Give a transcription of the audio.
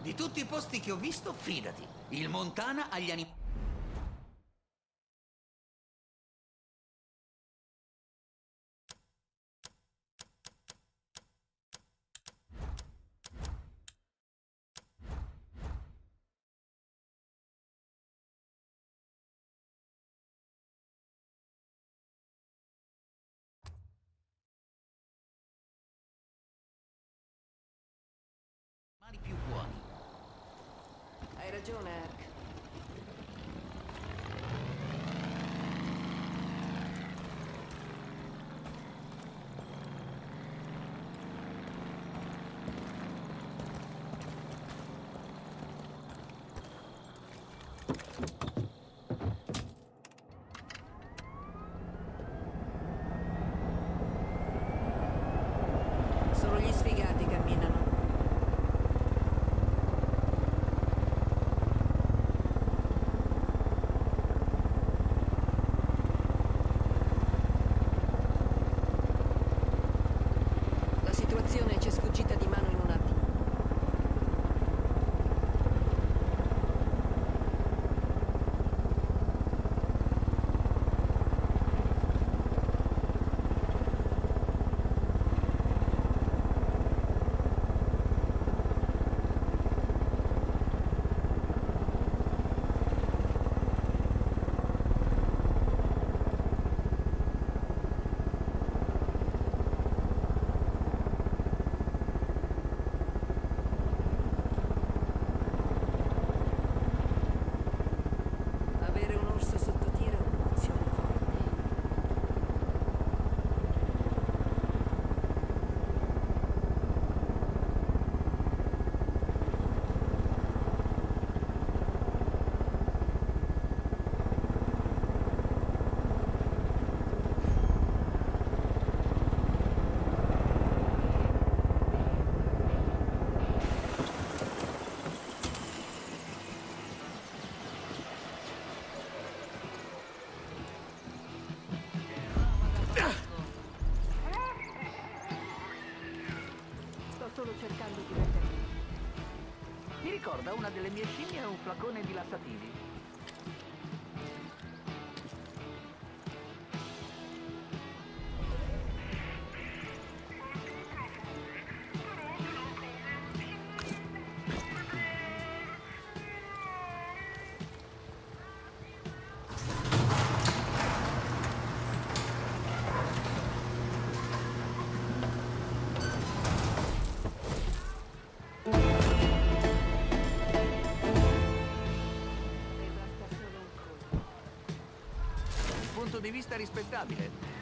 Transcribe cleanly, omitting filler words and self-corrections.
Di tutti i posti che ho visto, fidati. Il Montana agli animali. Più buoni. Hai ragione, Herc. Solo gli sfigati camminano. La situazione ci è sfuggita di mano in un attimo. Avere un orso sotto tiro è un'emozione forte. Sto solo cercando di mettermi. Mi ricorda una delle mie scimmie e un flacone di lassativi. Ne basta solo un colpo. Punto di vista rispettabile.